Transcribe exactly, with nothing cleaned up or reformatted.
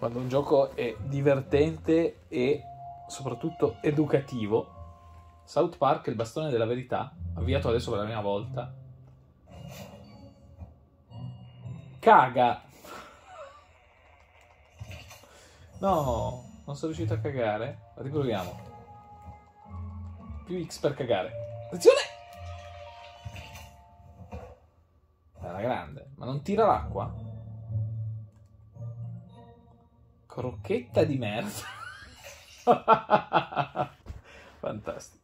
quando un gioco è divertente e soprattutto educativo. South Park, il bastone della verità, avviato adesso per la prima volta. Caga! No, non sono riuscito a cagare. Riproviamo. Più X per cagare. Attenzione! È una grande, ma non tira l'acqua? Crocchetta di merda. Fantastico.